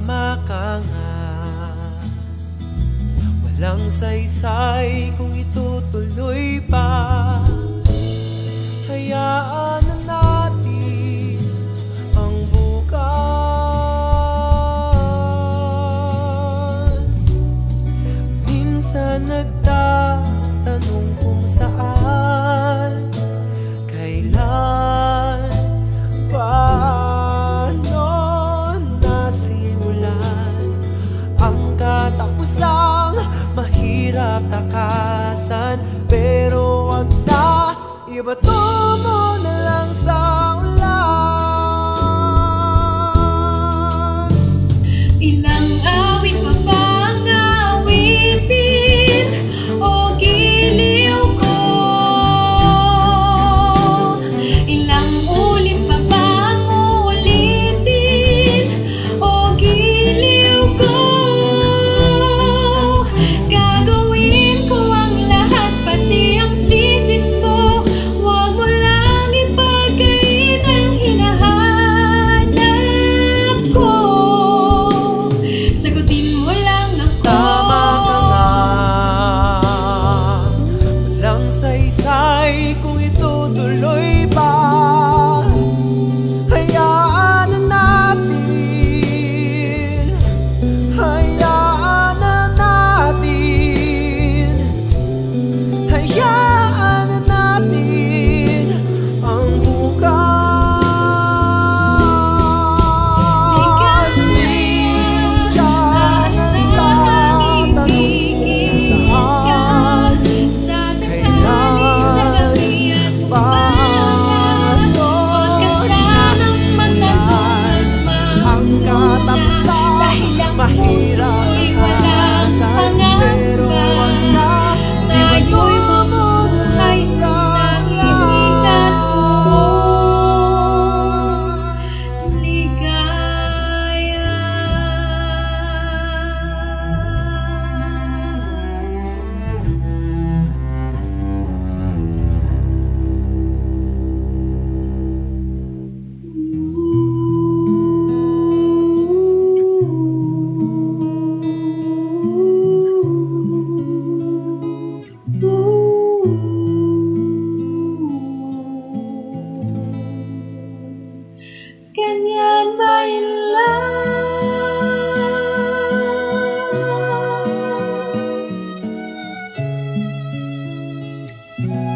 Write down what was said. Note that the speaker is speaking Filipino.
Tama ka nga, walang saysay kung itutuloy pa. Hayaan na natin ang bukas. Minsan nagtatanong kung saan, kailan, paano nasimulan ang katapusang mahirap takasan. Pero wag na, ibato mo na lang sa ulan. Ilang awit pa bang awitin o giliw ko? Ilang ulit pa bang ulitin o giliw ko? Gagawin ko ang lahat, pati ang thesis mo. Huwag mo lang ipagkain ang hinahanap ko. Sagutin mo lang ako. Tama ka nga, walang saysay kung itutuloy pa. Hayaan na natin, hayaan na natin, hayaan na natin ang bukas. Minsan nagtatanong kung saan, kailan, paano nasimulan ang katapusang mahirap takasan. Pero wag na, ibato mo na lang sa ulan. Ligaya. Ganyan ba yun lang?